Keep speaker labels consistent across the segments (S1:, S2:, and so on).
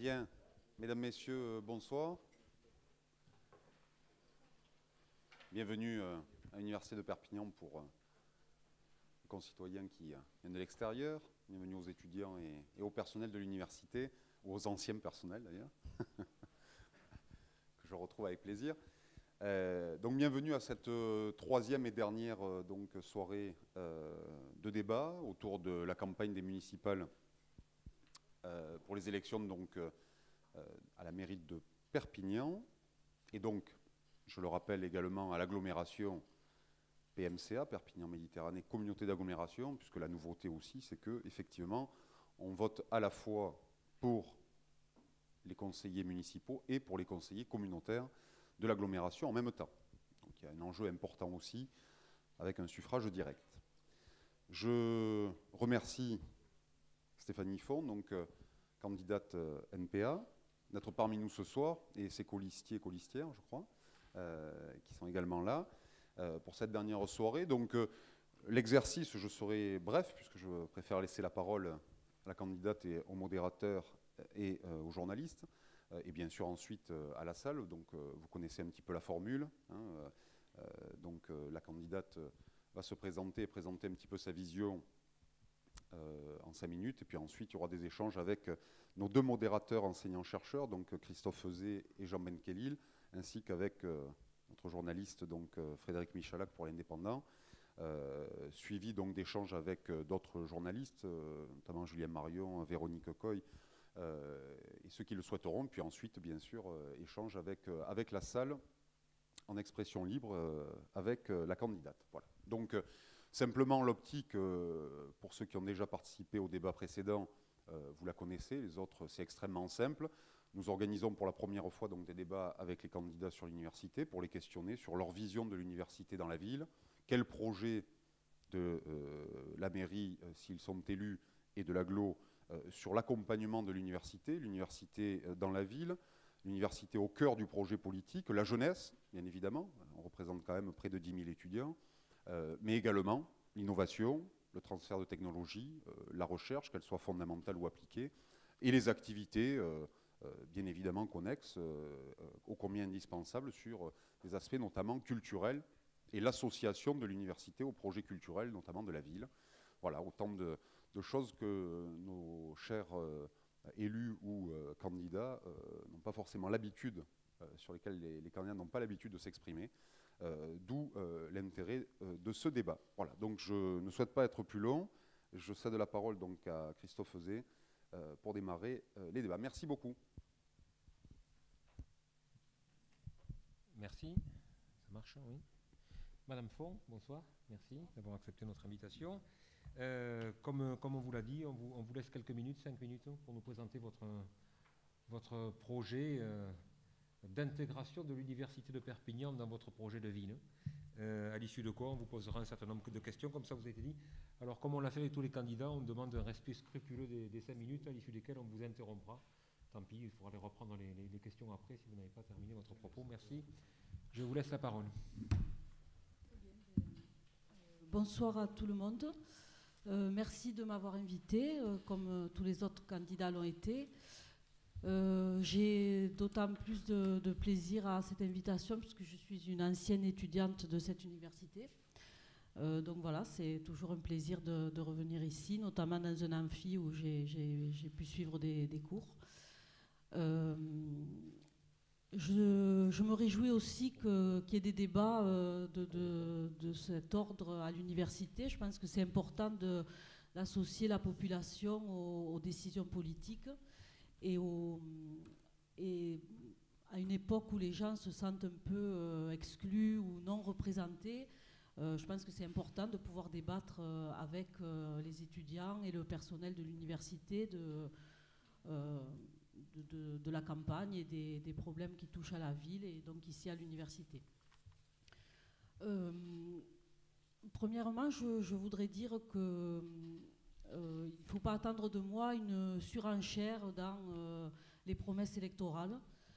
S1: Bien, mesdames, messieurs, bonsoir. Bienvenue à l'Université de Perpignan pour les concitoyens qui viennent de l'extérieur. Bienvenue aux étudiants et au personnel de l'université, ou aux anciens personnels d'ailleurs, que je retrouve avec plaisir. Donc bienvenue à cette troisième et dernière soirée de débat autour de la campagne des municipales pour les élections à la mairie de Perpignan, et donc, je le rappelle également, à l'agglomération PMCA, Perpignan Méditerranée, communauté d'agglomération, puisque la nouveauté aussi, c'est que effectivement, on vote à la fois pour les conseillers municipaux et pour les conseillers communautaires de l'agglomération en même temps. Donc il y a un enjeu important aussi, avec un suffrage direct. Je remercie Stéphanie Font, candidate NPA, d'être parmi nous ce soir, et ses colistiers et colistières, je crois, qui sont également là, pour cette dernière soirée. Donc, l'exercice, je serai bref, puisque je préfère laisser la parole à la candidate et au modérateur et aux journalistes, et bien sûr ensuite à la salle. Donc, vous connaissez un petit peu la formule. La candidate va se présenter et présenter un petit peu sa vision en 5 minutes, et puis ensuite il y aura des échanges avec nos deux modérateurs enseignants-chercheurs, donc Christophe Feuzet et Jean Benkelil, ainsi qu'avec notre journaliste Frédéric Michalak pour l'Indépendant, suivi donc d'échanges avec d'autres journalistes, notamment Julien Marion, Véronique Coy, et ceux qui le souhaiteront, puis ensuite bien sûr échange avec la salle en expression libre avec la candidate. Voilà. Donc simplement l'optique, pour ceux qui ont déjà participé au débat précédent, vous la connaissez, les autres c'est extrêmement simple. Nous organisons pour la première fois donc des débats avec les candidats sur l'université pour les questionner sur leur vision de l'université dans la ville, quel projet de la mairie, s'ils sont élus, et de l'agglo sur l'accompagnement de l'université dans la ville, l'université au cœur du projet politique, la jeunesse, bien évidemment, on représente quand même près de 10 000 étudiants, mais également l'innovation, le transfert de technologie, la recherche, qu'elle soit fondamentale ou appliquée, et les activités, bien évidemment connexes, ô combien indispensables sur des aspects notamment culturels, et l'association de l'université au projet culturel, notamment de la ville. Voilà, autant de choses que nos chers élus ou candidats n'ont pas forcément l'habitude, sur lesquels les candidats n'ont pas l'habitude de s'exprimer, d'où l'intérêt de ce débat. Voilà, donc je ne souhaite pas être plus long, je cède la parole donc à Christophe Feuzet pour démarrer les débats. Merci beaucoup.
S2: Merci, ça marche, oui. Madame Font, bonsoir, merci d'avoir accepté notre invitation. Comme on vous l'a dit, on vous laisse quelques minutes, 5 minutes, pour nous présenter votre projet d'intégration de l'Université de Perpignan dans votre projet de ville. À l'issue de quoi, on vous posera un certain nombre de questions, comme ça vous avez dit. Alors, comme on l'a fait avec tous les candidats, on demande un respect scrupuleux des 5 minutes, à l'issue desquelles on vous interrompra. Tant pis, il faudra les reprendre les questions après si vous n'avez pas terminé votre propos. Merci. Je vous laisse la parole.
S3: Bonsoir à tout le monde. Merci de m'avoir invité, comme tous les autres candidats l'ont été. J'ai d'autant plus de plaisir à cette invitation puisque je suis une ancienne étudiante de cette université. Donc voilà, c'est toujours un plaisir de revenir ici, notamment dans un amphi où j'ai pu suivre des cours. Je me réjouis aussi qu'il y ait des débats de cet ordre à l'université. Je pense que c'est important d'associer la population aux décisions politiques et à une époque où les gens se sentent un peu exclus ou non représentés. Je pense que c'est important de pouvoir débattre avec les étudiants et le personnel de l'université de la campagne et des problèmes qui touchent à la ville et donc ici à l'université. Premièrement, je voudrais dire que il ne faut pas attendre de moi une surenchère dans les promesses électorales.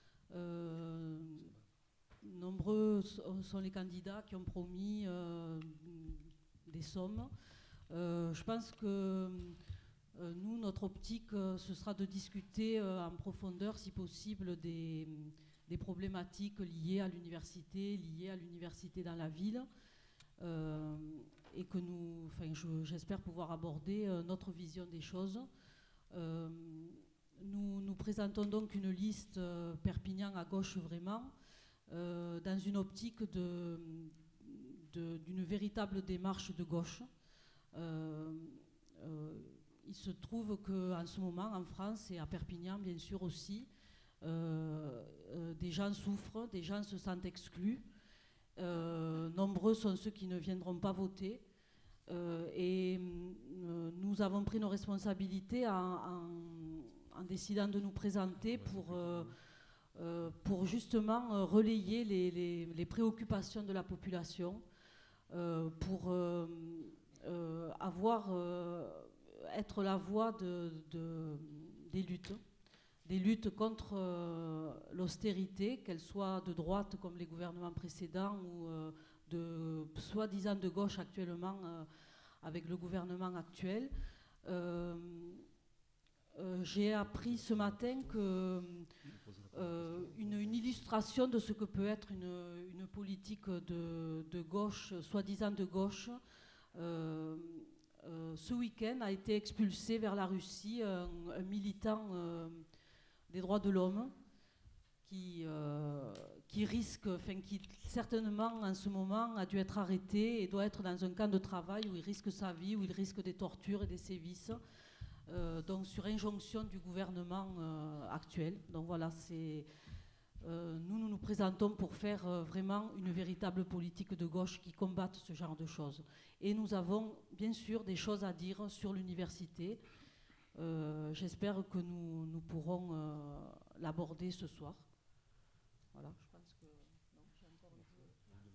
S3: Nombreux sont les candidats qui ont promis des sommes. Je pense que Nous, notre optique, ce sera de discuter en profondeur, si possible, des problématiques liées à l'université dans la ville, et que j'espère pouvoir aborder notre vision des choses. Nous présentons donc une liste Perpignan à gauche vraiment, dans une optique d'une véritable démarche de gauche. Il se trouve qu'en ce moment, en France et à Perpignan, bien sûr aussi, des gens souffrent, des gens se sentent exclus. Nombreux sont ceux qui ne viendront pas voter. Et nous avons pris nos responsabilités en décidant de nous présenter pour justement relayer les préoccupations de la population, pour être la voix des luttes contre l'austérité, qu'elle soit de droite comme les gouvernements précédents ou de soi-disant de gauche actuellement avec le gouvernement actuel. J'ai appris ce matin que une illustration de ce que peut être une politique de gauche, soi-disant de gauche, ce week-end a été expulsé vers la Russie un militant des droits de l'homme qui certainement en ce moment a dû être arrêté et doit être dans un camp de travail où il risque sa vie, où il risque des tortures et des sévices, donc sur injonction du gouvernement actuel. Donc voilà, nous nous présentons pour faire vraiment une véritable politique de gauche qui combatte ce genre de choses. Et nous avons bien sûr des choses à dire sur l'université. J'espère que nous pourrons l'aborder ce soir. Voilà, je pense que... Non, j'ai encore un peu...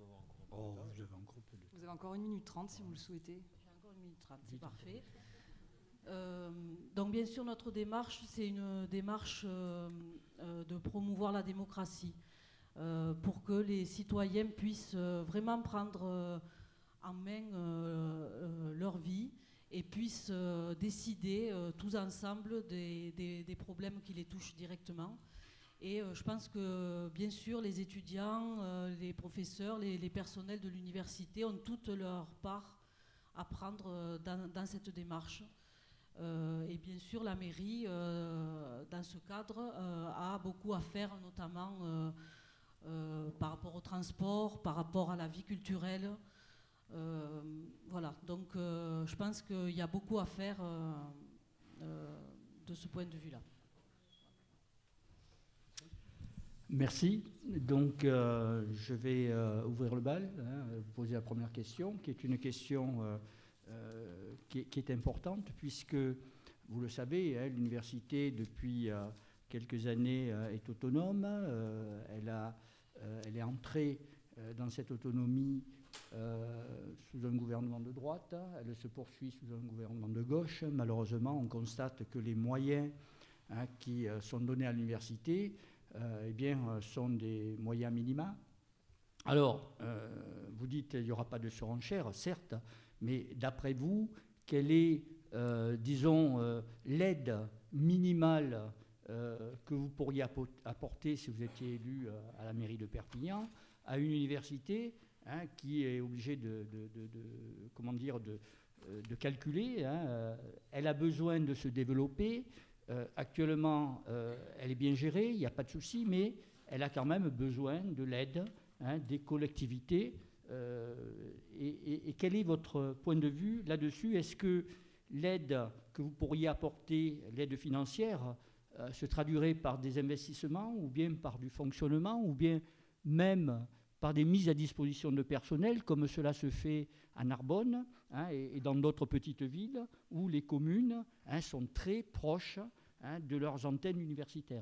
S4: Vous avez encore 1 minute 30 si vous le souhaitez.
S3: J'ai encore 1 minute 30, c'est parfait. Donc bien sûr, notre démarche, c'est une démarche de promouvoir la démocratie, pour que les citoyens puissent vraiment prendre en main leur vie et puissent décider tous ensemble des problèmes qui les touchent directement. Et je pense que, bien sûr, les étudiants, les professeurs, les personnels de l'université ont toute leur part à prendre dans cette démarche. Et bien sûr, la mairie, dans ce cadre, a beaucoup à faire, notamment par rapport au transport, par rapport à la vie culturelle. Voilà, donc je pense qu'il y a beaucoup à faire de ce point de vue-là.
S5: Merci. Donc, je vais ouvrir le bal, vous poser la première question, qui est une question qui est importante, puisque, vous le savez, l'université, depuis quelques années, est autonome. Elle est entrée dans cette autonomie sous un gouvernement de droite. Elle se poursuit sous un gouvernement de gauche. Malheureusement, on constate que les moyens qui sont donnés à l'université sont des moyens minima. Alors, vous dites qu'il n'y aura pas de surenchère, certes, mais d'après vous, quelle est, l'aide minimale que vous pourriez apporter si vous étiez élu à la mairie de Perpignan à une université qui est obligée de calculer. Elle a besoin de se développer. Actuellement, elle est bien gérée, il n'y a pas de souci, mais elle a quand même besoin de l'aide des collectivités. Et quel est votre point de vue là-dessus? Est-ce que l'aide que vous pourriez apporter, l'aide financière, se traduirait par des investissements ou bien par du fonctionnement ou bien même par des mises à disposition de personnel, comme cela se fait à Narbonne et dans d'autres petites villes où les communes sont très proches de leurs antennes universitaires?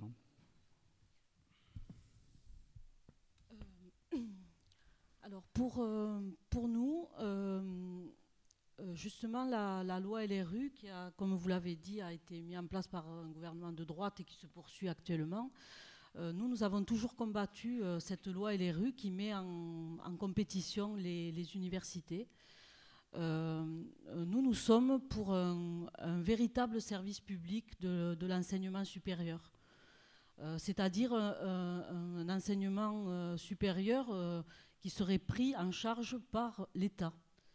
S3: Alors pour nous, justement la loi LRU, qui a, comme vous l'avez dit, a été mise en place par un gouvernement de droite et qui se poursuit actuellement, nous avons toujours combattu cette loi LRU qui met en compétition les universités. nous sommes pour un véritable service public de l'enseignement supérieur. C'est-à-dire un enseignement supérieur qui serait pris en charge par l'État.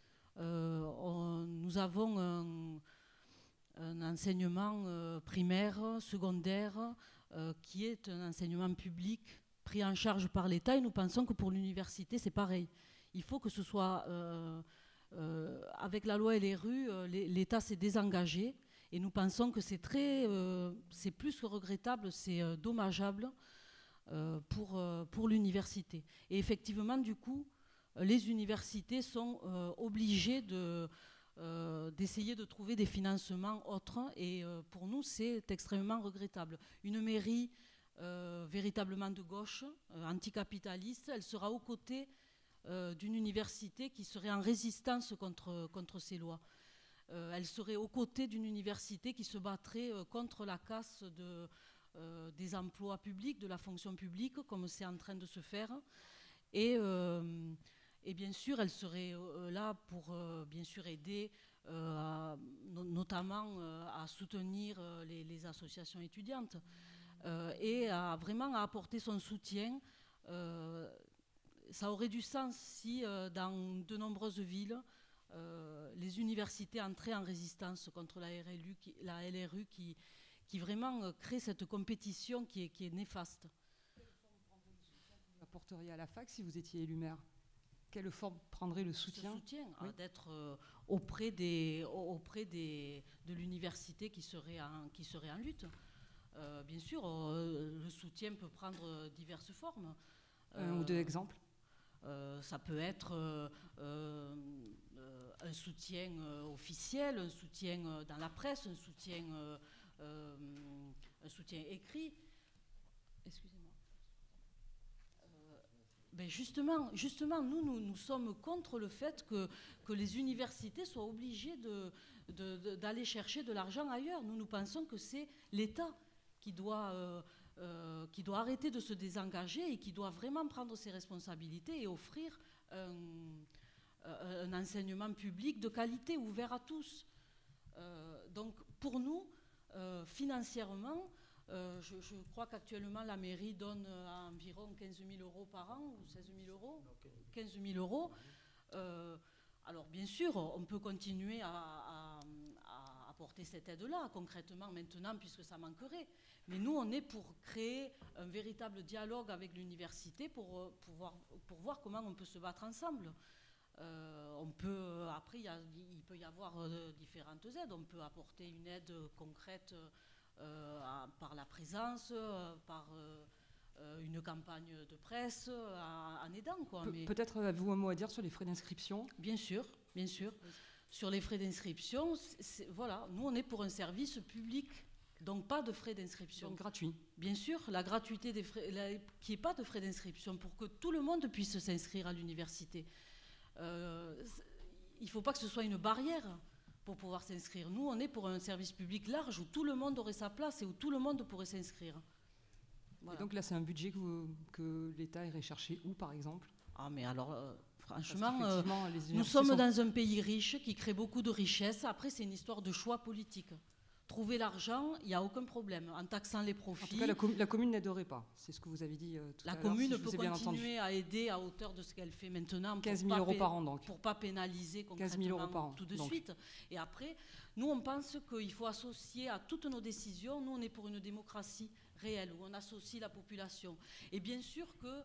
S3: Nous avons un enseignement primaire, secondaire, qui est un enseignement public pris en charge par l'État, et nous pensons que pour l'université, c'est pareil. Il faut que ce soit... avec la loi LRU, l'État s'est désengagé, et nous pensons que c'est plus que regrettable, c'est dommageable pour l'université. Et effectivement, du coup, les universités sont obligées d'essayer de trouver des financements autres, et pour nous, c'est extrêmement regrettable. Une mairie véritablement de gauche, anticapitaliste, elle sera aux côtés d'une université qui serait en résistance contre ces lois. Elle serait aux côtés d'une université qui se battrait contre la casse des emplois publics, de la fonction publique, comme c'est en train de se faire. Et bien sûr, elle serait là pour bien sûr aider, notamment à soutenir les associations étudiantes, et vraiment à apporter son soutien. Ça aurait du sens si, dans de nombreuses villes, les universités entraient en résistance contre la LRU qui vraiment crée cette compétition qui est néfaste.
S4: Quelle forme prendrait le soutien que vous apporteriez à la fac si vous étiez élu maire? Quelle forme prendrait le soutien?
S3: Oui. D'être auprès de l'université qui serait en lutte. Bien sûr, le soutien peut prendre diverses formes.
S4: Un ou deux exemples?
S3: Ça peut être un soutien officiel, un soutien dans la presse, un soutien écrit. Excusez-moi. Ben justement, nous sommes contre le fait que les universités soient obligées d'aller chercher de l'argent ailleurs. Nous pensons que c'est l'État qui doit arrêter de se désengager et qui doit vraiment prendre ses responsabilités et offrir un enseignement public de qualité, ouvert à tous. Donc pour nous, financièrement, je crois qu'actuellement la mairie donne environ 15 000 euros par an, ou 16 000 euros, 15 000 euros. Alors bien sûr, on peut continuer à apporter cette aide-là concrètement maintenant, puisque ça manquerait. Mais nous, on est pour créer un véritable dialogue avec l'université pour voir comment on peut se battre ensemble. Après, il peut y avoir différentes aides. On peut apporter une aide concrète par la présence, par une campagne de presse, en aidant.
S4: Peut-être avez-vous un mot à dire sur les frais d'inscription?
S3: Bien sûr, bien sûr. Sur les frais d'inscription, voilà, nous on est pour un service public, donc pas de frais d'inscription.
S4: Donc gratuit.
S3: Bien sûr, la gratuité des frais, qu'il n'y ait pas de frais d'inscription pour que tout le monde puisse s'inscrire à l'université. Il ne faut pas que ce soit une barrière pour pouvoir s'inscrire. Nous, on est pour un service public large où tout le monde aurait sa place et où tout le monde pourrait s'inscrire.
S4: Voilà. Et donc là, c'est un budget que l'État irait chercher où, par exemple?
S3: Ah, mais alors, franchement, nous sommes dans un pays riche qui crée beaucoup de richesses. Après, c'est une histoire de choix politique. Trouver l'argent, il n'y a aucun problème. En taxant les profits...
S4: En tout cas, la commune n'aiderait pas. C'est ce que vous avez dit tout à l'heure.
S3: La commune peut continuer à aider à hauteur de ce qu'elle fait maintenant.
S4: 15 000 euros par an, donc.
S3: Pour ne pas pénaliser concrètement
S4: 15 000 euros par an,
S3: tout de suite. Et après, nous, on pense qu'il faut associer à toutes nos décisions. Nous, on est pour une démocratie réelle, où on associe la population. Et bien sûr que...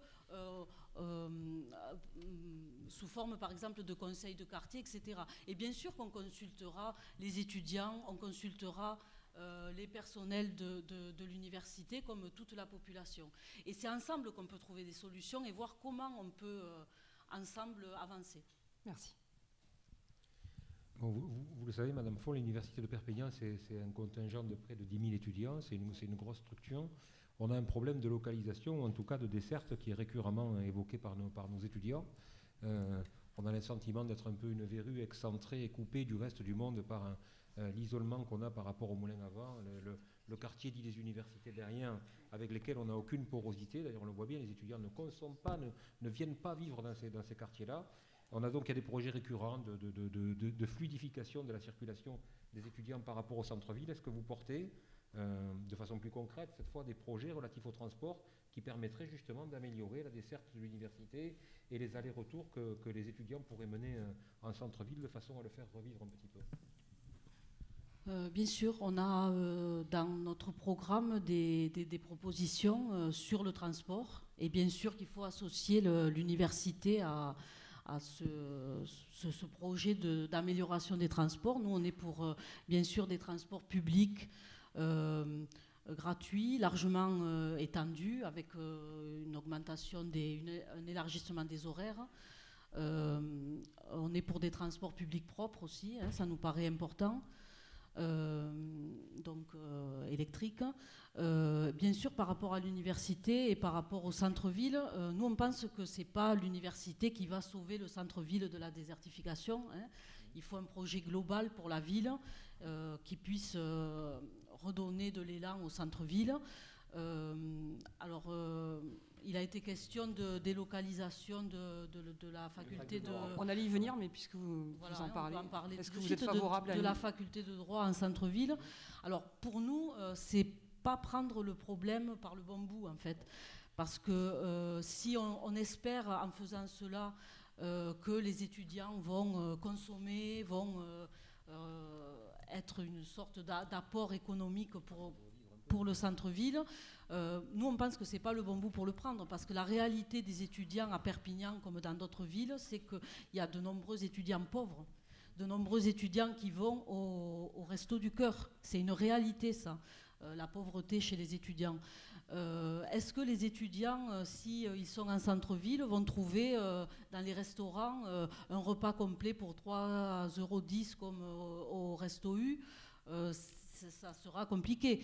S3: sous forme par exemple de conseils de quartier, etc. Et bien sûr qu'on consultera les étudiants, on consultera les personnels de l'université comme toute la population. Et c'est ensemble qu'on peut trouver des solutions et voir comment on peut ensemble avancer.
S4: Merci.
S2: Bon, vous le savez, Madame Font, l'université de Perpignan, c'est un contingent de près de 10 000 étudiants, c'est une grosse structure. On a un problème de localisation, ou en tout cas de desserte, qui est récurremment évoqué par nos étudiants. On a le sentiment d'être un peu une verrue excentrée et coupée du reste du monde par l'isolement qu'on a par rapport au moulin à vent, le quartier dit des universités derrière, avec lesquels on n'a aucune porosité. D'ailleurs, on le voit bien, les étudiants ne consomment pas, ne viennent pas vivre dans ces quartiers-là. On a donc il y a des projets récurrents de fluidification de la circulation des étudiants par rapport au centre-ville. Est-ce que vous portez, de façon plus concrète, cette fois des projets relatifs au transport qui permettraient justement d'améliorer la desserte de l'université et les allers-retours que les étudiants pourraient mener en centre-ville de façon à le faire revivre un petit peu?
S3: Bien sûr, on a dans notre programme des propositions sur le transport. Et bien sûr qu'il faut associer l'université à ce projet d'amélioration des transports. Nous, on est pour, bien sûr, des transports publics gratuits, largement étendus, avec une augmentation, un élargissement des horaires. On est pour des transports publics propres aussi, hein, ça nous paraît important. Électrique. Bien sûr, par rapport à l'université et par rapport au centre-ville, nous on pense que ce n'est pas l'université qui va sauver le centre-ville de la désertification. Hein. Il faut un projet global pour la ville qui puisse redonner de l'élan au centre-ville. Il a été question de délocalisation de la faculté de...
S4: On allait y venir, mais puisque vous en parlez,
S3: on va en parler
S4: est-ce que vous êtes favorable
S3: de la faculté de droit en centre-ville? Alors, pour nous, c'est pas prendre le problème par le bon bout, en fait. Parce que si on espère, en faisant cela, que les étudiants vont consommer, vont être une sorte d'apport économique pour le centre-ville, nous on pense que ce n'est pas le bon bout pour le prendre, parce que la réalité des étudiants à Perpignan comme dans d'autres villes, c'est qu'il y a de nombreux étudiants pauvres, de nombreux étudiants qui vont au Resto du Cœur. C'est une réalité, ça, la pauvreté chez les étudiants. Est-ce que les étudiants, s'ils sont en centre-ville, vont trouver dans les restaurants un repas complet pour 3,10 € comme au Resto U? Ça sera compliqué.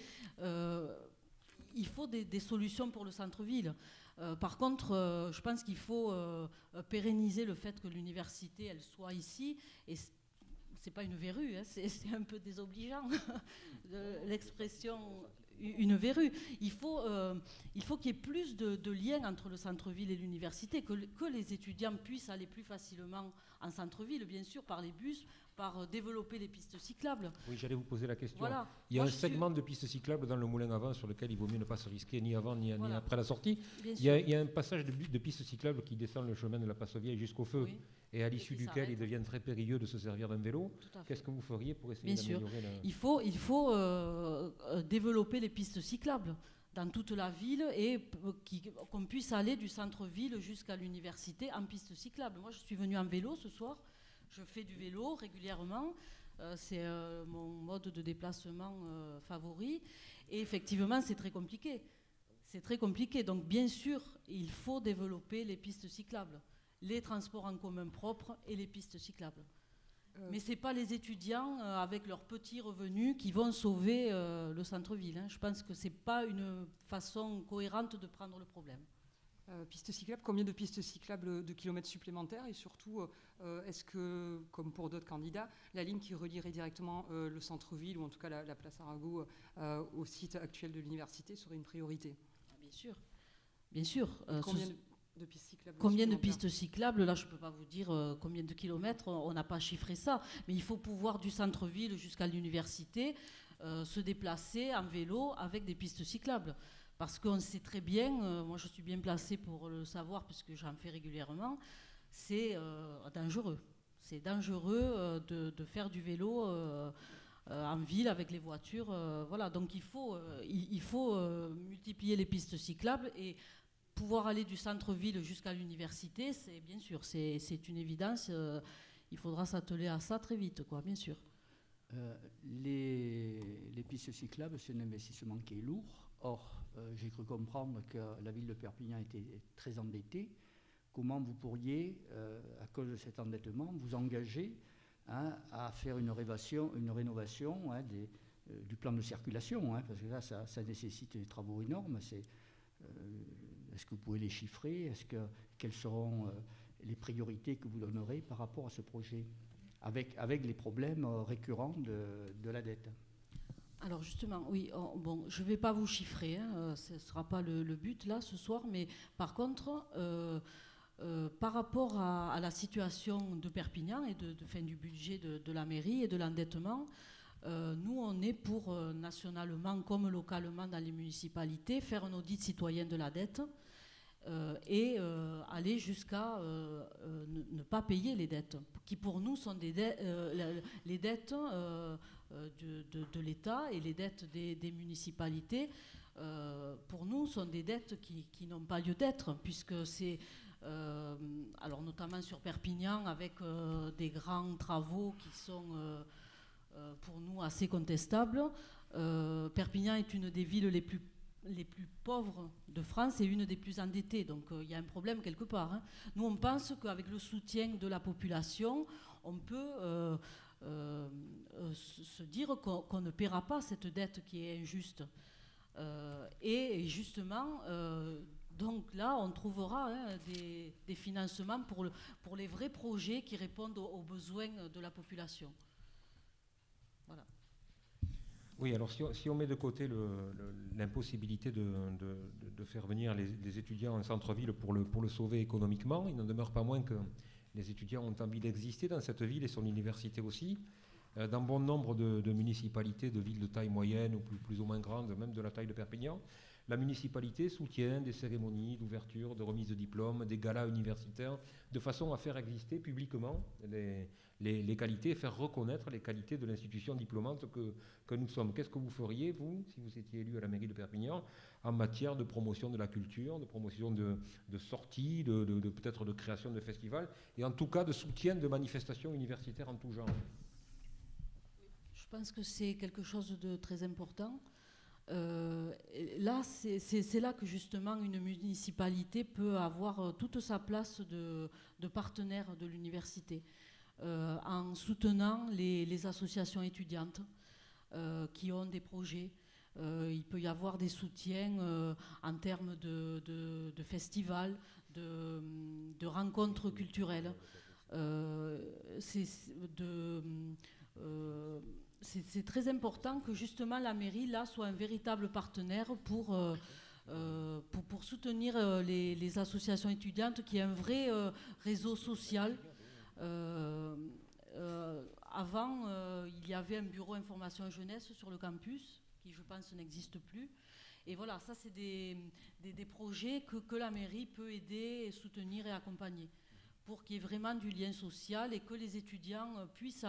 S3: Il faut des solutions pour le centre-ville. Par contre, je pense qu'il faut pérenniser le fait que l'université, elle soit ici. Et c'est pas une verrue, hein, c'est un peu désobligeant, l'expression une verrue. Il faut qu'il y ait plus de liens entre le centre-ville et l'université, que les étudiants puissent aller plus facilement en centre-ville, bien sûr, par les bus, par développer les pistes cyclables.
S2: Oui, j'allais vous poser la question.
S3: Voilà.
S2: Il y a un segment de pistes cyclables dans le Moulin à Vent sur lequel il vaut mieux ne pas se risquer ni avant ni après la sortie. Il y a un passage de pistes cyclables qui descend le chemin de la Place Vieille jusqu'au feu, oui, et à l'issue duquel il devient très périlleux de se servir d'un vélo. Qu'est-ce que vous feriez pour essayer d'améliorer
S3: Il faut développer les pistes cyclables dans toute la ville et qu'on puisse aller du centre-ville jusqu'à l'université en piste cyclable. Moi, je suis venue en vélo ce soir. Je fais du vélo régulièrement, c'est mon mode de déplacement favori. Et effectivement, c'est très compliqué. C'est très compliqué. Donc, bien sûr, il faut développer les pistes cyclables, les transports en commun propres et les pistes cyclables. Mais ce n'est pas les étudiants avec leurs petits revenus qui vont sauver le centre-ville. Hein. Je pense que ce n'est pas une façon cohérente de prendre le problème.
S4: Pistes cyclables, combien de pistes cyclables de kilomètres supplémentaires? Et surtout, est-ce que, comme pour d'autres candidats, la ligne qui relierait directement le centre-ville, ou en tout cas la place Arago, au site actuel de l'université, serait une priorité?
S3: Bien sûr. Bien sûr.
S4: Combien de pistes cyclables?
S3: Combien de pistes cyclables? Là, je ne peux pas vous dire combien de kilomètres, on n'a pas chiffré ça. Mais il faut pouvoir du centre-ville jusqu'à l'université se déplacer en vélo avec des pistes cyclables. Parce qu'on sait très bien, moi je suis bien placée pour le savoir puisque j'en fais régulièrement, c'est dangereux. C'est dangereux de faire du vélo en ville avec les voitures. Voilà. Donc il faut multiplier les pistes cyclables et pouvoir aller du centre-ville jusqu'à l'université, c'est bien sûr, c'est une évidence. Il faudra s'atteler à ça très vite, quoi, bien sûr.
S5: Les pistes cyclables, c'est un investissement qui est lourd. Or, j'ai cru comprendre que la ville de Perpignan était très endettée. Comment vous pourriez, à cause de cet endettement, vous engager à faire une rénovation du plan de circulation, parce que là, ça nécessite des travaux énormes. Est-ce que vous pouvez les chiffrer? Quelles seront les priorités que vous donnerez par rapport à ce projet, avec les problèmes récurrents de la dette?
S3: Alors justement, oui, je ne vais pas vous chiffrer, ce ne sera pas le but là ce soir, mais par contre, par rapport à la situation de Perpignan et du budget de la mairie et de l'endettement, nous, on est pour, nationalement comme localement dans les municipalités, faire un audit citoyen de la dette et aller jusqu'à ne pas payer les dettes, qui pour nous sont les dettes de l'État et les dettes des municipalités. Pour nous, sont des dettes qui n'ont pas lieu d'être, puisque c'est... alors notamment sur Perpignan, avec des grands travaux qui sont pour nous assez contestables. Perpignan est une des villes les plus pauvres de France et une des plus endettées. Donc il y a un problème quelque part. Nous, on pense qu'avec le soutien de la population, on peut se dire qu'on ne paiera pas cette dette qui est injuste. Et justement, donc là, on trouvera des financements pour les vrais projets qui répondent aux besoins de la population. Voilà.
S2: Oui, alors si on met de côté l'impossibilité de faire venir les étudiants en centre-ville pour le sauver économiquement, il n'en demeure pas moins que les étudiants ont envie d'exister dans cette ville et son université aussi. Dans bon nombre de municipalités, de villes de taille moyenne ou plus ou moins grande, même de la taille de Perpignan, la municipalité soutient des cérémonies d'ouverture, de remise de diplômes, des galas universitaires, de façon à faire exister publiquement les qualités, faire reconnaître les qualités de l'institution diplômante que nous sommes. Qu'est-ce que vous feriez, vous, si vous étiez élu à la mairie de Perpignan, en matière de promotion de la culture, de promotion de sorties, peut-être de création de festivals, et en tout cas de soutien de manifestations universitaires en tout genre?
S3: Je pense que c'est quelque chose de très important. Là, c'est là que justement une municipalité peut avoir toute sa place de partenaire de l'université, en soutenant les associations étudiantes qui ont des projets. Il peut y avoir des soutiens en termes de festivals, de rencontres culturelles. C'est très important que justement la mairie là soit un véritable partenaire pour soutenir les associations étudiantes, qui est un vrai réseau social. Avant, il y avait un bureau information jeunesse sur le campus qui, je pense, n'existe plus. Et voilà, ça c'est des projets que la mairie peut aider, soutenir et accompagner, pour qu'il y ait vraiment du lien social et que les étudiants puissent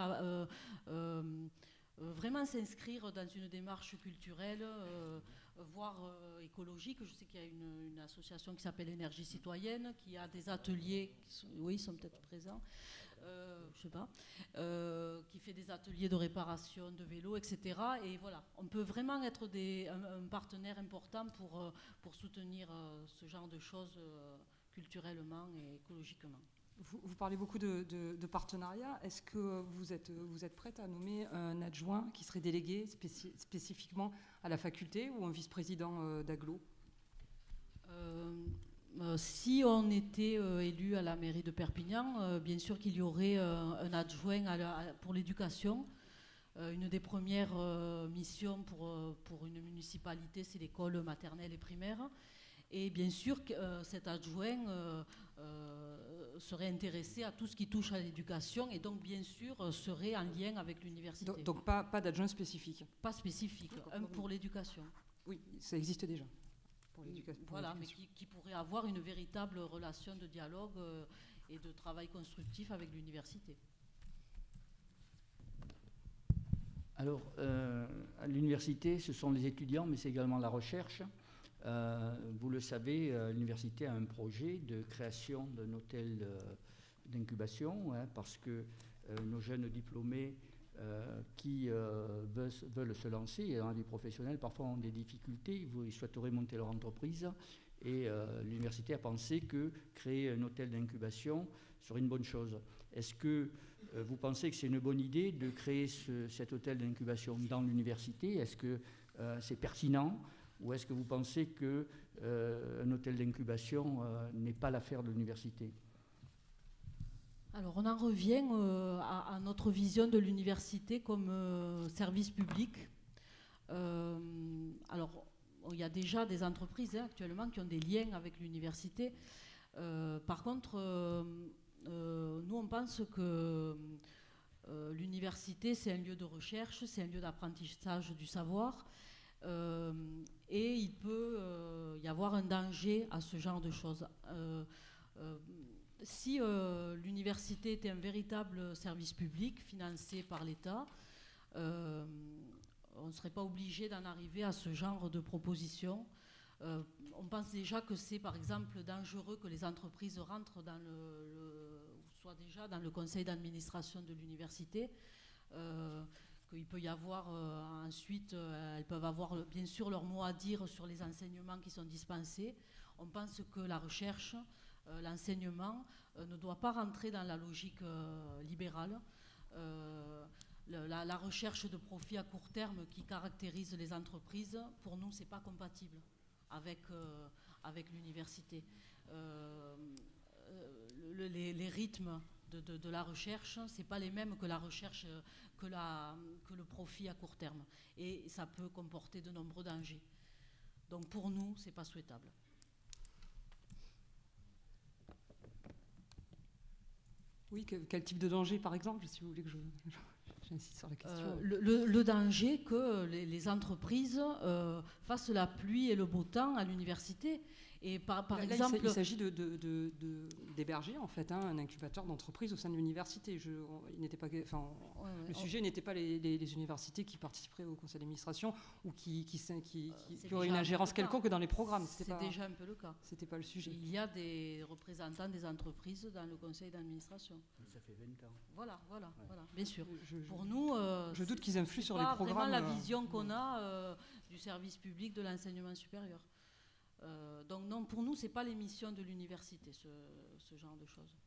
S3: vraiment s'inscrire dans une démarche culturelle, voire écologique. Je sais qu'il y a une association qui s'appelle Énergie Citoyenne, qui a des ateliers, ils sont peut-être présents, je sais pas, qui fait des ateliers de réparation de vélos, etc. Et voilà, on peut vraiment être un partenaire important pour soutenir ce genre de choses culturellement et écologiquement.
S4: Vous parlez beaucoup de partenariat. Est-ce que vous êtes prête à nommer un adjoint qui serait délégué spécifiquement à la faculté, ou un vice-président d'agglo?
S3: Si on était élu à la mairie de Perpignan, bien sûr qu'il y aurait un adjoint pour l'éducation. Une des premières missions pour une municipalité, c'est l'école maternelle et primaire. Et bien sûr, cet adjoint serait intéressé à tout ce qui touche à l'éducation, et donc bien sûr serait en lien avec l'université.
S4: Donc pas d'adjoint spécifique? Pas
S3: spécifique, un pour l'éducation.
S4: Oui, ça existe déjà pour l'éducation.
S3: Voilà, mais qui pourrait avoir une véritable relation de dialogue et de travail constructif avec l'université.
S5: Alors, à l'université, ce sont les étudiants, mais c'est également la recherche. Vous le savez, l'université a un projet de création d'un hôtel d'incubation, parce que nos jeunes diplômés qui veulent se lancer dans des professionnels parfois ont des difficultés, ils souhaiteraient monter leur entreprise, et l'université a pensé que créer un hôtel d'incubation serait une bonne chose. Est-ce que vous pensez que c'est une bonne idée de créer cet hôtel d'incubation dans l'université? Est-ce que c'est pertinent? Ou est-ce que vous pensez qu'un hôtel d'incubation n'est pas l'affaire de l'université?
S3: Alors on en revient à notre vision de l'université comme service public. Alors il y a déjà des entreprises actuellement qui ont des liens avec l'université. Par contre, nous, on pense que l'université, c'est un lieu de recherche, c'est un lieu d'apprentissage du savoir, et il peut y avoir un danger à ce genre de choses. Si l'université était un véritable service public financé par l'État, on ne serait pas obligé d'en arriver à ce genre de propositions. On pense déjà que c'est, par exemple, dangereux que les entreprises rentrent dans soit déjà dans le conseil d'administration de l'université, qu'il peut y avoir ensuite, elles peuvent avoir bien sûr leur mot à dire sur les enseignements qui sont dispensés. On pense que la recherche, l'enseignement ne doit pas rentrer dans la logique libérale. La recherche de profit à court terme qui caractérise les entreprises, pour nous, ce n'est pas compatible avec l'université. Les rythmes de la recherche, ce n'est pas les mêmes que la recherche, que le profit à court terme. Et ça peut comporter de nombreux dangers. Donc pour nous, ce n'est pas souhaitable.
S4: Oui, quel type de danger, par exemple, si vous voulez que j'insiste sur la question.
S3: Le danger que les entreprises fassent la pluie et le beau temps à l'université. Et par exemple,
S4: il s'agit d'héberger en fait un incubateur d'entreprise au sein de l'université. Le sujet n'était pas les universités qui participeraient au conseil d'administration ou qui auraient une ingérence quelconque dans les programmes.
S3: C'est déjà un peu le cas.
S4: C'était pas le sujet.
S3: Il y a des représentants des entreprises dans le conseil d'administration.
S5: Ça fait 20 ans.
S3: Voilà, bien sûr. Pour nous,
S4: je doute qu'ils influent sur les programmes.
S3: C'est pas vraiment la vision qu'on a du service public de l'enseignement supérieur. Donc non, pour nous, c'est pas l'émission de l'université, ce genre de choses.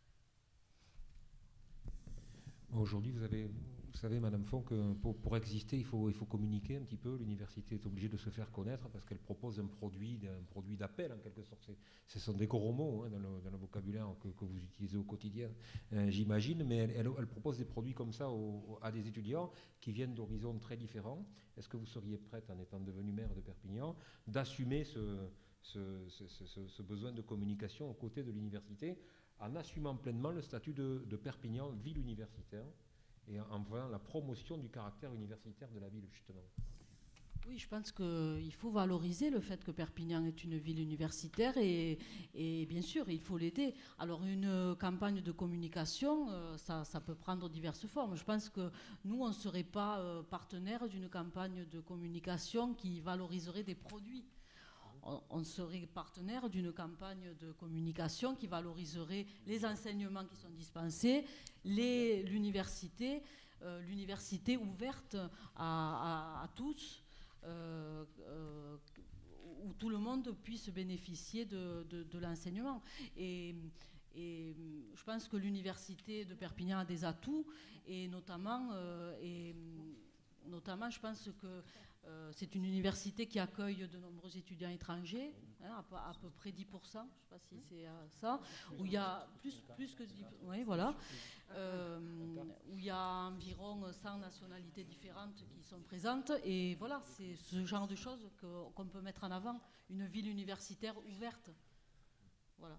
S2: Aujourd'hui, vous savez, Madame Font, que pour exister, il faut communiquer un petit peu. L'université est obligée de se faire connaître parce qu'elle propose un produit d'appel, en quelque sorte. Ce sont des gros mots dans le vocabulaire que vous utilisez au quotidien, j'imagine, mais elle propose des produits comme ça à des étudiants qui viennent d'horizons très différents. Est-ce que vous seriez prête, en étant devenue maire de Perpignan, d'assumer ce besoin de communication aux côtés de l'université, en assumant pleinement le statut de Perpignan, ville universitaire, et en faisant la promotion du caractère universitaire de la ville, justement?
S3: Oui, je pense qu'il faut valoriser le fait que Perpignan est une ville universitaire et bien sûr, il faut l'aider. Alors, une campagne de communication, ça peut prendre diverses formes. Je pense que nous, on ne serait pas partenaire d'une campagne de communication qui valoriserait des produits. On serait partenaire d'une campagne de communication qui valoriserait les enseignements qui sont dispensés, l'université ouverte à tous, où tout le monde puisse bénéficier de l'enseignement. Et je pense que l'université de Perpignan a des atouts, et notamment je pense que c'est une université qui accueille de nombreux étudiants étrangers, à peu près 10%, je ne sais pas si c'est ça, où il y a plus que 10%, oui, voilà, où il y a environ 100 nationalités différentes qui sont présentes, et voilà, c'est ce genre de choses qu'on peut mettre en avant, une ville universitaire ouverte. Voilà.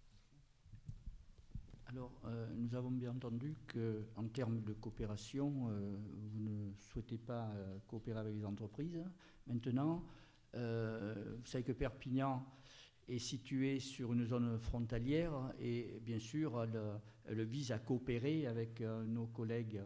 S5: Alors, nous avons bien entendu qu'en termes de coopération, vous ne souhaitez pas coopérer avec les entreprises. Maintenant, vous savez que Perpignan est située sur une zone frontalière et bien sûr, elle vise à coopérer avec nos collègues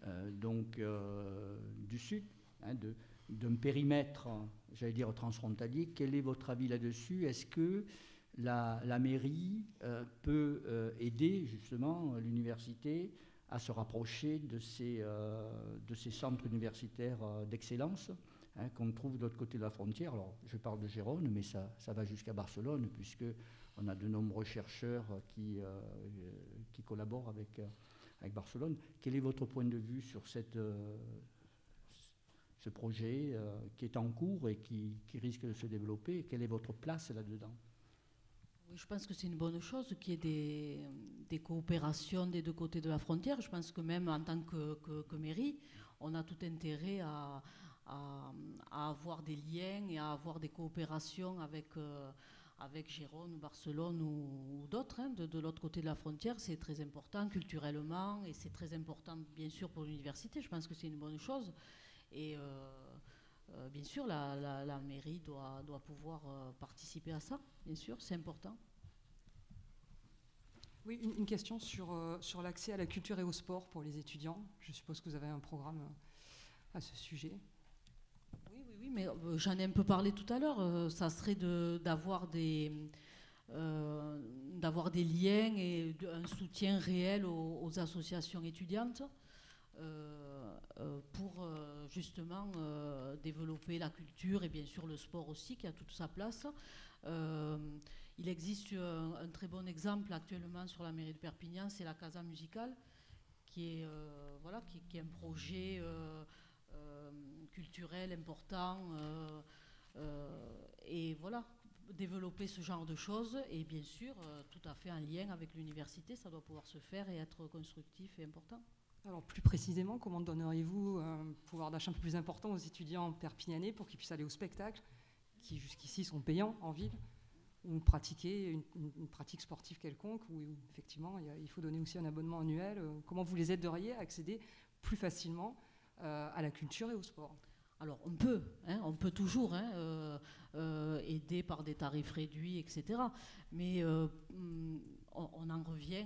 S5: du Sud, d'un périmètre, j'allais dire, transfrontalier. Quel est votre avis là-dessus? Est-ce que la mairie peut aider justement l'université à se rapprocher de ces centres universitaires d'excellence qu'on trouve de l'autre côté de la frontière? Alors, je parle de Gérone, mais ça va jusqu'à Barcelone, puisqu'on a de nombreux chercheurs qui collaborent avec Barcelone. Quel est votre point de vue sur ce projet qui est en cours et qui risque de se développer? Quelle est votre place là-dedans?
S3: Oui, je pense que c'est une bonne chose qu'il y ait des coopérations des deux côtés de la frontière. Je pense que même en tant que mairie, on a tout intérêt à avoir des liens et à avoir des coopérations avec avec Gérone, Barcelone ou d'autres, hein, de l'autre côté de la frontière, c'est très important culturellement et c'est très important bien sûr pour l'université. Je pense que c'est une bonne chose. Et bien sûr, la mairie doit pouvoir participer à ça, bien sûr, c'est important.
S4: Oui, une question sur l'accès à la culture et au sport pour les étudiants. Je suppose que vous avez un programme à ce sujet.
S3: Oui, mais j'en ai un peu parlé tout à l'heure. Ça serait d'avoir des liens et un soutien réel aux associations étudiantes pour justement développer la culture et bien sûr le sport aussi qui a toute sa place. Il existe un très bon exemple actuellement sur la mairie de Perpignan, c'est la Casa Musicale, qui est, qui est un projet culturel important. Et voilà, développer ce genre de choses et bien sûr tout à fait en lien avec l'université, ça doit pouvoir se faire et être constructif et important.
S4: Alors plus précisément, comment donneriez-vous un pouvoir d'achat un peu plus important aux étudiants perpignanais pour qu'ils puissent aller au spectacle, qui jusqu'ici sont payants en ville, ou pratiquer une pratique sportive quelconque, où effectivement il faut donner aussi un abonnement annuel. Comment vous les aideriez à accéder plus facilement à la culture et au sport?
S3: Alors on peut toujours aider par des tarifs réduits, etc. Mais on en revient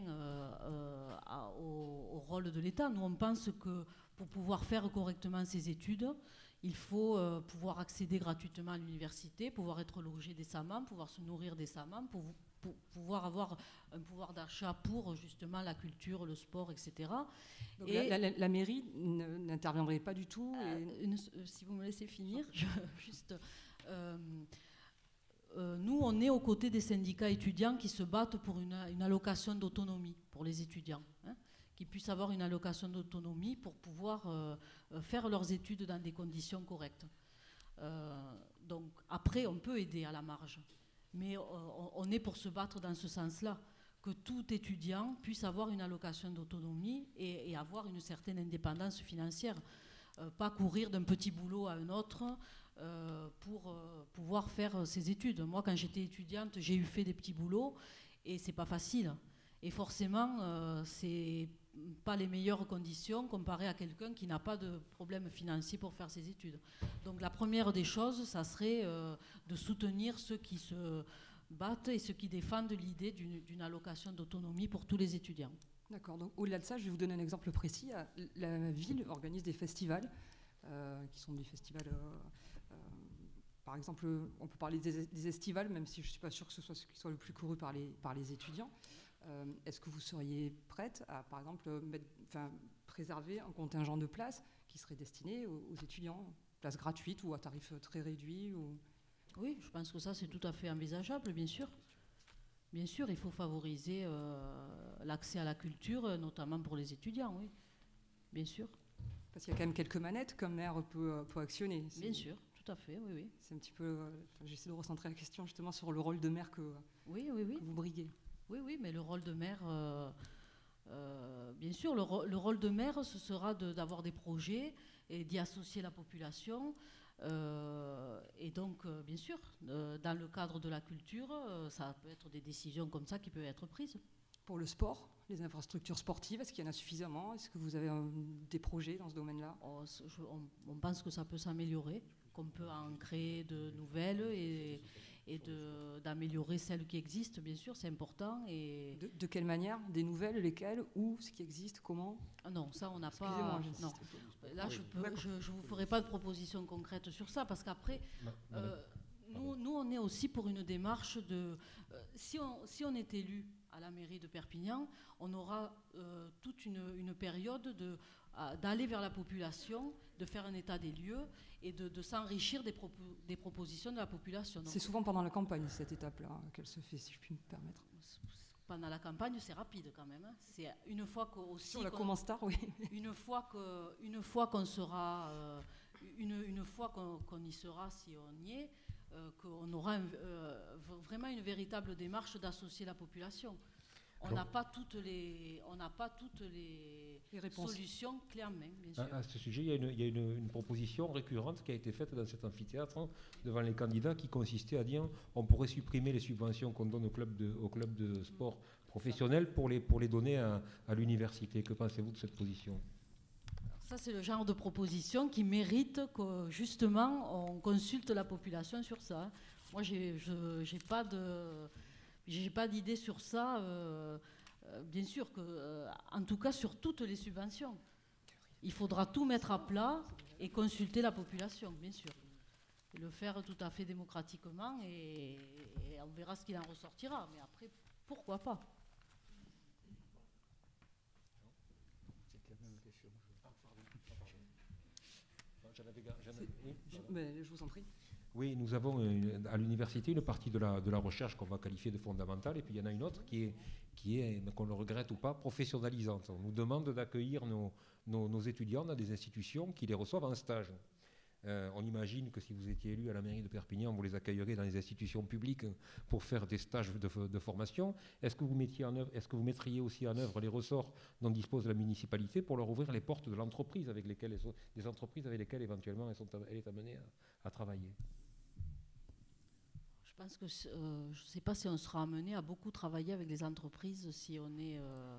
S3: au rôle de l'État. Nous, on pense que pour pouvoir faire correctement ses études, il faut pouvoir accéder gratuitement à l'université, pouvoir être logé décemment, pouvoir se nourrir décemment, pour pouvoir avoir un pouvoir d'achat pour justement la culture, le sport, etc.
S4: Donc la mairie n'interviendrait pas du tout
S3: si vous me laissez finir, nous, on est aux côtés des syndicats étudiants qui se battent pour une allocation d'autonomie pour les étudiants, hein, qui puissent avoir une allocation d'autonomie pour pouvoir faire leurs études dans des conditions correctes. Donc après, on peut aider à la marge, mais on est pour se battre dans ce sens-là, que tout étudiant puisse avoir une allocation d'autonomie et avoir une certaine indépendance financière, pas courir d'un petit boulot à un autre pour pouvoir faire ses études. Moi, quand j'étais étudiante, j'ai fait des petits boulots et c'est pas facile. Et forcément, c'est pas les meilleures conditions comparé à quelqu'un qui n'a pas de problème financier pour faire ses études. Donc la première des choses, ça serait de soutenir ceux qui se battent et ceux qui défendent l'idée d'une allocation d'autonomie pour tous les étudiants.
S4: D'accord, donc au-delà de ça, je vais vous donner un exemple précis. La ville organise des festivals, qui sont des festivals, par exemple, on peut parler des estivales, même si je ne suis pas sûre que ce soit ce qui soit le plus couru par les étudiants. Est-ce que vous seriez prête à, par exemple, préserver un contingent de places qui serait destiné aux étudiants, places gratuites ou à tarif très réduit
S3: Oui, je pense que ça, c'est tout à fait envisageable, bien sûr. Bien sûr, il faut favoriser l'accès à la culture, notamment pour les étudiants, oui, bien sûr.
S4: Parce qu'il y a quand même quelques manettes qu'un maire peut actionner.
S3: Bien sûr, tout à fait, oui.
S4: C'est un petit peu... j'essaie de recentrer la question justement sur le rôle de maire que vous briguez.
S3: Oui, mais le rôle de maire, bien sûr, le rôle de maire, ce sera d'avoir des projets et d'y associer la population. Et donc, bien sûr, dans le cadre de la culture, ça peut être des décisions comme ça qui peuvent être prises.
S4: Pour le sport, les infrastructures sportives, est-ce qu'il y en a suffisamment? Est-ce que vous avez des projets dans ce domaine-là?
S3: On pense que ça peut s'améliorer, qu'on peut en créer de nouvelles et d'améliorer celles qui existent, bien sûr, c'est important. Et
S4: de quelle manière? Des nouvelles, lesquelles? Où? Ce qui existe? Comment?
S3: Non, ça on n'a pas...
S4: Excusez-moi,
S3: là, je ne vous ferai pas de proposition concrète sur ça, parce qu'après, nous, on est aussi pour une démarche de... si on est élu à la mairie de Perpignan, on aura toute une période d'aller vers la population, de faire un état des lieux et de s'enrichir des propositions de la population.
S4: C'est souvent pendant la campagne, cette étape-là, qu'elle se fait, si je puis me permettre.
S3: Pendant la campagne, c'est rapide quand même. Hein. C'est une fois
S4: si on la commence tard, oui.
S3: Une fois qu'on y sera, si on y est, qu'on aura vraiment une véritable démarche d'associer la population. On n'a pas toutes les
S4: réponses.
S3: solutions clairement, bien sûr.
S2: À ce sujet, il y a une proposition récurrente qui a été faite dans cet amphithéâtre devant les candidats qui consistait à dire on pourrait supprimer les subventions qu'on donne aux clubs de sport professionnels pour les donner à l'université. Que pensez-vous de cette position ?
S3: Ça, c'est le genre de proposition qui mérite que, justement, on consulte la population sur ça. Moi, j'ai pas d'idée sur ça. Bien sûr que, en tout cas, sur toutes les subventions. Il faudra tout mettre à plat et consulter la population, bien sûr. Et le faire tout à fait démocratiquement et on verra ce qu'il en ressortira. Mais après, pourquoi pas ?
S4: Je vous en prie.
S2: Oui, nous avons à l'université une partie de la recherche qu'on va qualifier de fondamentale, et puis il y en a une autre qui est, qu'on le regrette ou pas, professionnalisante. On nous demande d'accueillir nos étudiants dans des institutions qui les reçoivent en stage. On imagine que si vous étiez élu à la mairie de Perpignan, vous les accueillerez dans les institutions publiques pour faire des stages de formation. Est-ce que vous mettriez aussi en œuvre les ressorts dont dispose la municipalité pour leur ouvrir les portes de l'entreprise des entreprises avec lesquelles éventuellement elle est amenée à travailler ?
S3: Je pense que je ne sais pas si on sera amené à beaucoup travailler avec les entreprises si on est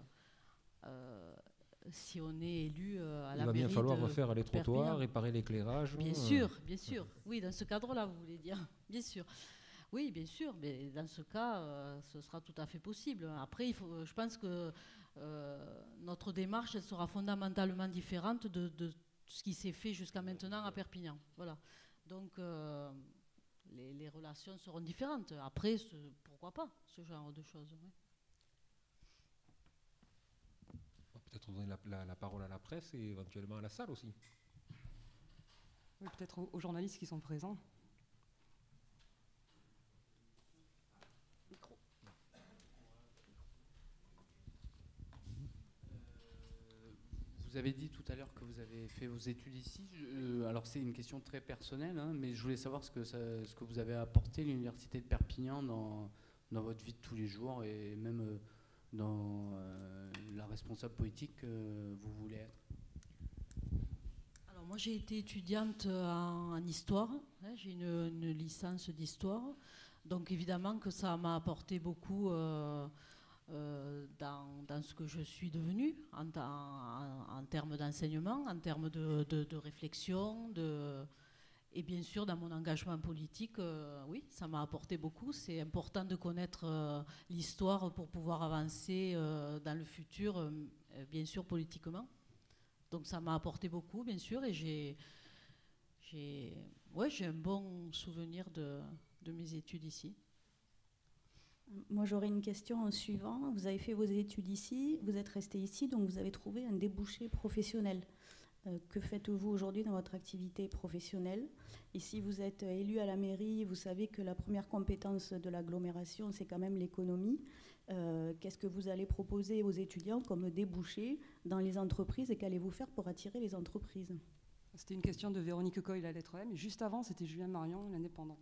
S3: élu à la mairie.
S2: Il va bien falloir refaire les trottoirs, réparer l'éclairage.
S3: Bien sûr. Oui, dans ce cadre-là, vous voulez dire. Bien sûr. Oui, bien sûr, mais dans ce cas, ce sera tout à fait possible. Après, je pense que notre démarche, elle sera fondamentalement différente de ce qui s'est fait jusqu'à maintenant à Perpignan. Voilà. Donc, les relations seront différentes. Après, pourquoi pas, ce genre de choses. Oui.
S2: Peut-être donner la parole à la presse et éventuellement à la salle aussi.
S4: Oui, peut-être aux journalistes qui sont présents.
S6: Vous avez dit tout à l'heure que vous avez fait vos études ici. Alors c'est une question très personnelle, mais je voulais savoir ce que vous avez apporté l'université de Perpignan dans votre vie de tous les jours et même dans la responsable politique que vous voulez être.
S3: Alors moi j'ai été étudiante en histoire, j'ai une licence d'histoire, donc évidemment que ça m'a apporté beaucoup dans ce que je suis devenue en termes d'enseignement, en termes de réflexion, et bien sûr dans mon engagement politique, oui, ça m'a apporté beaucoup. C'est important de connaître l'histoire pour pouvoir avancer dans le futur, bien sûr politiquement. Donc ça m'a apporté beaucoup, bien sûr, et j'ai un bon souvenir de mes études ici.
S7: Moi, j'aurais une question en suivant. Vous avez fait vos études ici, vous êtes resté ici, donc vous avez trouvé un débouché professionnel. Que faites-vous aujourd'hui dans votre activité professionnelle ? Et si vous êtes élu à la mairie, vous savez que la première compétence de l'agglomération, c'est quand même l'économie. Qu'est-ce que vous allez proposer aux étudiants comme débouché dans les entreprises et qu'allez-vous faire pour attirer les entreprises ?
S4: C'était une question de Véronique Coy, la lettre M. Et juste avant, c'était Julien Marion, l'indépendant.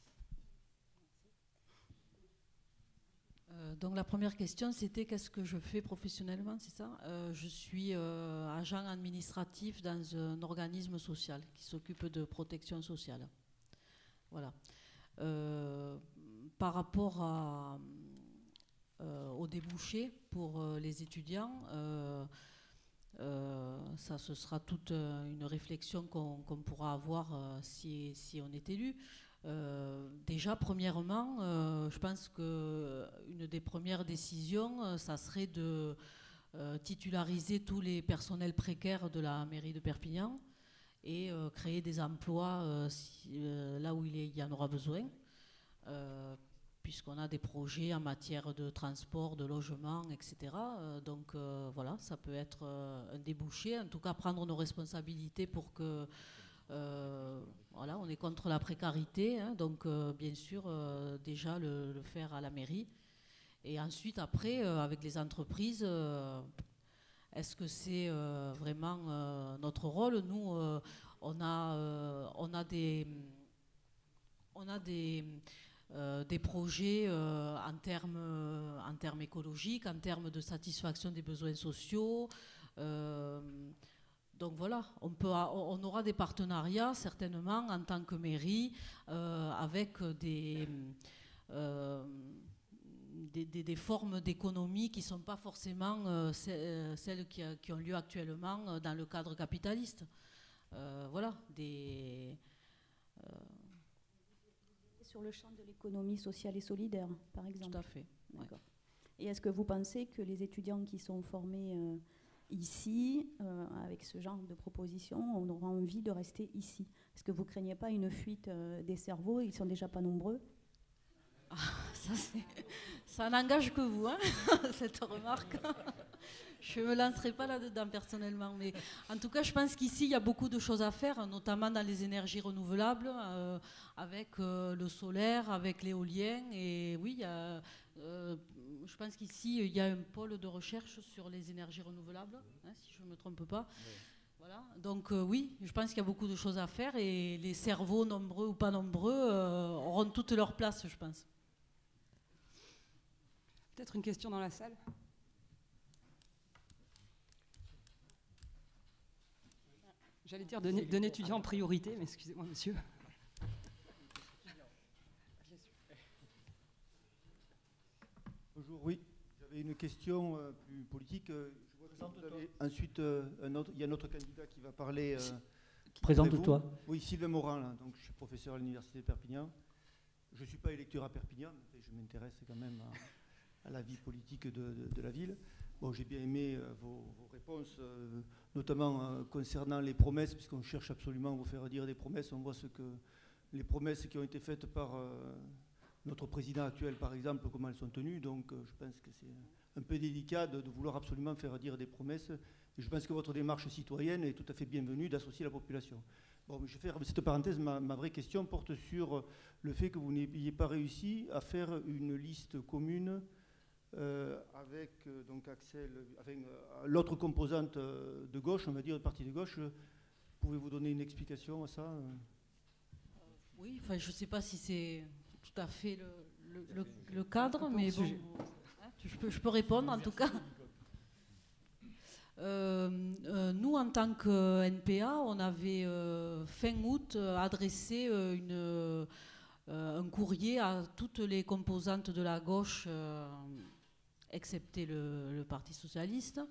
S3: Donc la première question, c'était qu'est-ce que je fais professionnellement, c'est ça ? Je suis agent administratif dans un organisme social qui s'occupe de protection sociale. Voilà. Par rapport au débouché pour les étudiants, ça ce sera toute une réflexion qu'on pourra avoir si on est élu. Déjà, premièrement, je pense qu'une des premières décisions, ça serait de titulariser tous les personnels précaires de la mairie de Perpignan et créer des emplois là où il y en aura besoin, puisqu'on a des projets en matière de transport, de logement, etc. Donc voilà, ça peut être un débouché, en tout cas prendre nos responsabilités pour que... voilà, on est contre la précarité, donc bien sûr déjà le faire à la mairie. Et ensuite, après, avec les entreprises, est-ce que c'est vraiment notre rôle ? Nous, on a des des projets en termes écologiques, en termes de satisfaction des besoins sociaux. Donc voilà, on aura des partenariats certainement en tant que mairie avec des formes d'économie qui ne sont pas forcément celles qui ont lieu actuellement dans le cadre capitaliste. Voilà,
S7: sur le champ de l'économie sociale et solidaire, par exemple.
S3: Tout à fait.
S7: D'accord. Et est-ce que vous pensez que les étudiants qui sont formés ici, avec ce genre de propositions, on aura envie de rester ici? Est-ce que vous ne craignez pas une fuite des cerveaux? Ils ne sont déjà pas nombreux.
S3: Ah, ça n'engage que vous, hein, cette remarque. Je ne me lancerai pas là-dedans personnellement, mais en tout cas, je pense qu'ici, il y a beaucoup de choses à faire, notamment dans les énergies renouvelables, avec le solaire, avec l'éolien. Et oui, je pense qu'ici, il y a un pôle de recherche sur les énergies renouvelables, hein, si je ne me trompe pas. Oui. Voilà. Donc oui, je pense qu'il y a beaucoup de choses à faire et les cerveaux, nombreux ou pas nombreux, auront toute leur place, je pense.
S4: Peut-être une question dans la salle. J'allais dire d'un étudiant en priorité, mais excusez-moi, monsieur.
S8: Bonjour, oui. J'avais une question plus politique. Je vois que vous avez ensuite, il y a un autre candidat qui va parler.
S5: Présente-toi.
S8: Oui, Sylvain Morin, là, donc je suis professeur à l'Université de Perpignan. Je ne suis pas électeur à Perpignan, mais je m'intéresse quand même à la vie politique de la ville. Bon, j'ai bien aimé vos réponses, notamment concernant les promesses, puisqu'on cherche absolument à vous faire dire des promesses. On voit les promesses qui ont été faites par notre président actuel, par exemple, comment elles sont tenues. Donc, je pense que c'est un peu délicat de vouloir absolument faire dire des promesses. Et je pense que votre démarche citoyenne est tout à fait bienvenue d'associer la population. Bon, mais je vais faire cette parenthèse. Ma vraie question porte sur le fait que vous n'ayez pas réussi à faire une liste commune avec donc Axel, avec l'autre composante de gauche, on va dire, le parti de gauche. Pouvez-vous donner une explication à ça?
S3: Oui, enfin, je ne sais pas si c'est tout à fait le cadre, mais bon, je peux répondre en tout cas. Nous, en tant que NPA, on avait fin août adressé un courrier à toutes les composantes de la gauche, excepté le Parti socialiste.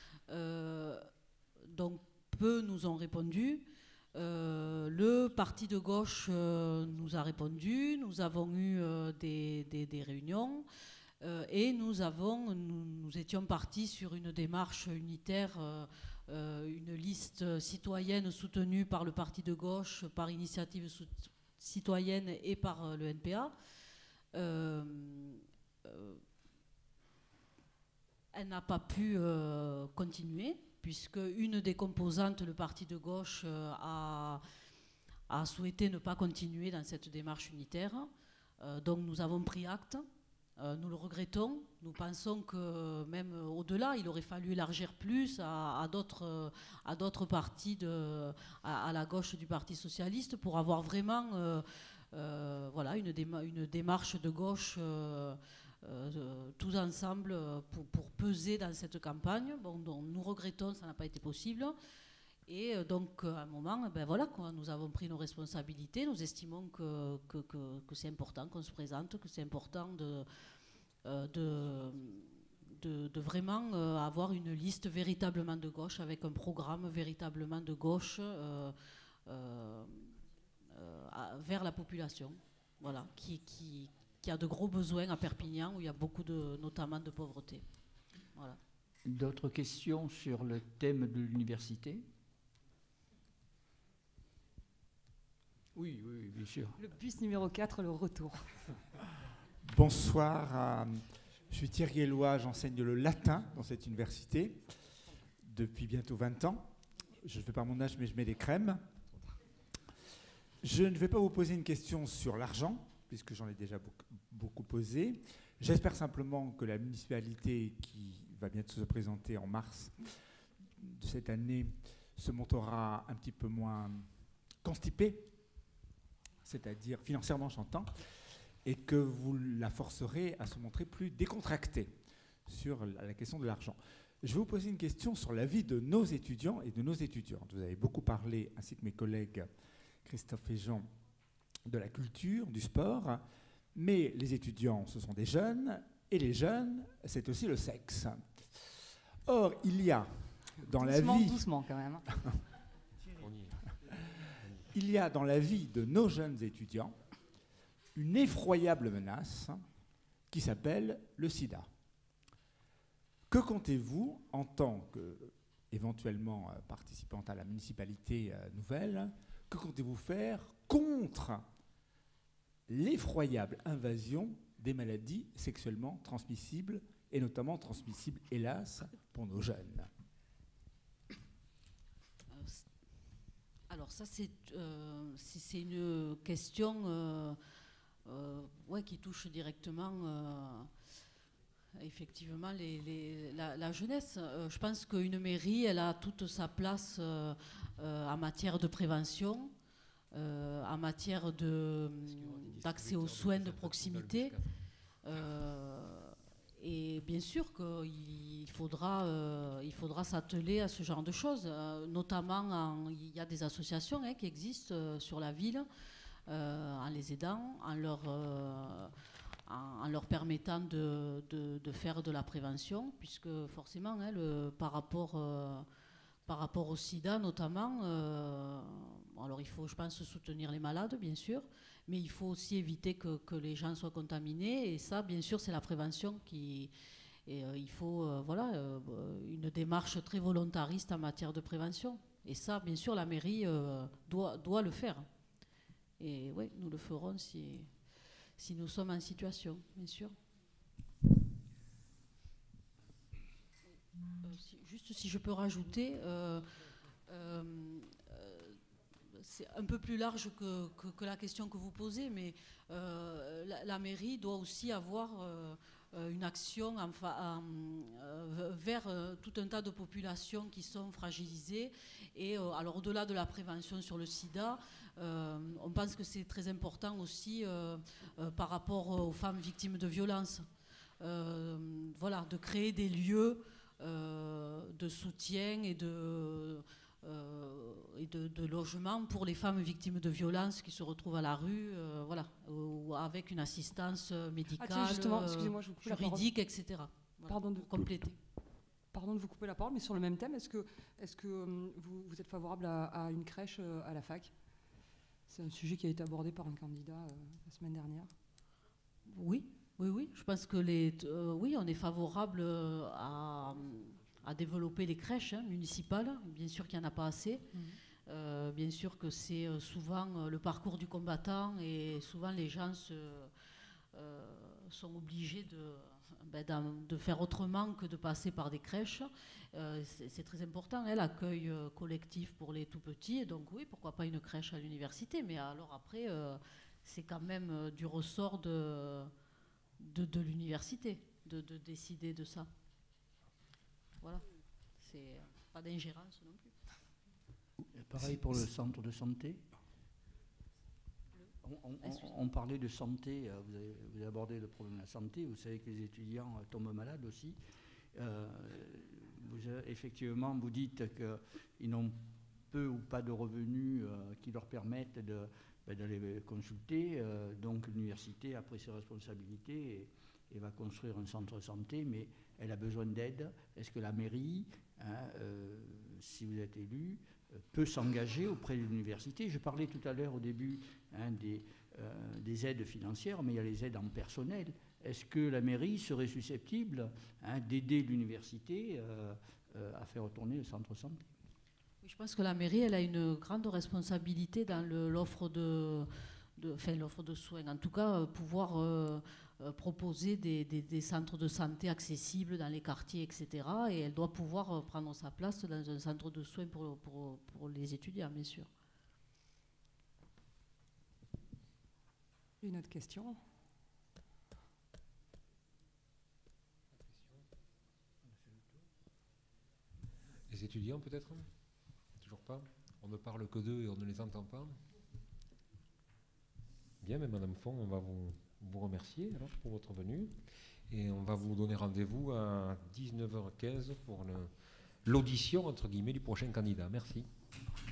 S3: Donc, peu nous ont répondu. Le parti de gauche nous a répondu. Nous avons eu des réunions. Et nous étions partis sur une démarche unitaire, une liste citoyenne soutenue par le parti de gauche, par Initiative citoyenne et par le NPA. Elle n'a pas pu continuer, puisque une des composantes, le parti de gauche, a souhaité ne pas continuer dans cette démarche unitaire. Donc nous avons pris acte. Nous le regrettons. Nous pensons que même au-delà, il aurait fallu élargir plus à d'autres partis à la gauche du Parti socialiste pour avoir vraiment voilà, une démarche de gauche tous ensemble pour peser dans cette campagne. Bon, donc, nous regrettons, ça n'a pas été possible. Et donc, à un moment, ben voilà, nous avons pris nos responsabilités. Nous estimons que c'est important qu'on se présente, que c'est important de vraiment avoir une liste véritablement de gauche, avec un programme véritablement de gauche vers la population, voilà, qui a de gros besoins à Perpignan, où il y a beaucoup notamment de pauvreté. Voilà.
S5: D'autres questions sur le thème de l'université? Oui, bien sûr.
S4: Le bus numéro 4, le retour.
S9: Bonsoir, je suis Thierry Eloi, j'enseigne le latin dans cette université depuis bientôt 20 ans. Je ne fais pas mon âge, mais je mets des crèmes. Je ne vais pas vous poser une question sur l'argent, puisque j'en ai déjà beaucoup posé. J'espère simplement que la municipalité qui va bientôt se présenter en mars de cette année se montrera un petit peu moins constipée, c'est-à-dire financièrement chantant, et que vous la forcerez à se montrer plus décontractée sur la question de l'argent. Je vais vous poser une question sur la vie de nos étudiants et de nos étudiantes. Vous avez beaucoup parlé, ainsi que mes collègues Christophe et Jean, de la culture, du sport, mais les étudiants, ce sont des jeunes, et les jeunes, c'est aussi le sexe. Or, il y a dans la vie...
S4: Doucement quand même.
S9: Il y a dans la vie de nos jeunes étudiants une effroyable menace qui s'appelle le sida. Que comptez-vous, en tant que éventuellement participante à la municipalité nouvelle, que comptez-vous faire contre l'effroyable invasion des maladies sexuellement transmissibles, et notamment transmissibles, hélas, pour nos jeunes?
S3: Alors ça, c'est une question qui touche directement effectivement la jeunesse. Je pense qu'une mairie, elle a toute sa place en matière de prévention, en matière d'accès aux soins de proximité. Et bien sûr qu'il faudra s'atteler à ce genre de choses. Notamment, il y a des associations qui existent sur la ville, en les aidant, en leur permettant de faire de la prévention, puisque forcément, par rapport au sida notamment, alors il faut, je pense, soutenir les malades, bien sûr, mais il faut aussi éviter que les gens soient contaminés, et ça, bien sûr, c'est la prévention il faut une démarche très volontariste en matière de prévention. Et ça, bien sûr, la mairie doit le faire. Et oui, nous le ferons si nous sommes en situation, bien sûr. Juste si je peux rajouter, c'est un peu plus large que la question que vous posez, mais la mairie doit aussi avoir une action vers tout un tas de populations qui sont fragilisées. Et alors au-delà de la prévention sur le sida, on pense que c'est très important aussi par rapport aux femmes victimes de violences. De créer des lieux de soutien et de logement pour les femmes victimes de violences qui se retrouvent à la rue, ou avec une assistance médicale,
S4: excusez-moi, je vous coupe
S3: juridique, etc.
S4: Pardon de
S3: compléter.
S4: Pardon de vous couper la parole, mais sur le même thème, est-ce que vous êtes favorable à une crèche à la fac? C'est un sujet qui a été abordé par un candidat la semaine dernière.
S3: Oui. Je pense que oui, on est favorable à développer les crèches municipales. Bien sûr qu'il n'y en a pas assez. Bien sûr que c'est souvent le parcours du combattant, et souvent les gens sont obligés de faire autrement que de passer par des crèches. C'est très important, l'accueil collectif pour les tout-petits. Et donc oui, pourquoi pas une crèche à l'université. Mais alors après, c'est quand même du ressort de l'université de décider de ça. Voilà, c'est pas d'ingérence non plus.
S5: Et pareil pour le centre de santé. On parlait de santé, vous avez abordé le problème de la santé. Vous savez que les étudiants tombent malades aussi. Effectivement, vous dites qu'ils n'ont peu ou pas de revenus qui leur permettent d'aller consulter. Donc l'université a pris ses responsabilités et va construire un centre de santé, mais elle a besoin d'aide. Est-ce que la mairie, si vous êtes élu, peut s'engager auprès de l'université? Je parlais tout à l'heure au début des aides financières, mais il y a les aides en personnel. Est-ce que la mairie serait susceptible d'aider l'université à faire retourner le centre de santé?
S3: Oui, je pense que la mairie, elle a une grande responsabilité dans l'offre de soins. En tout cas, pouvoir proposer des centres de santé accessibles dans les quartiers, etc. Et elle doit pouvoir prendre sa place dans un centre de soins pour les étudiants, bien sûr.
S4: Une autre question?
S2: Les étudiants, peut-être? Toujours pas? On ne parle que d'eux et on ne les entend pas? Bien, mais Madame Font, on va vous vous remercier alors, pour votre venue. Et on va vous donner rendez-vous à 19h15 pour l'audition, entre guillemets, du prochain candidat. Merci.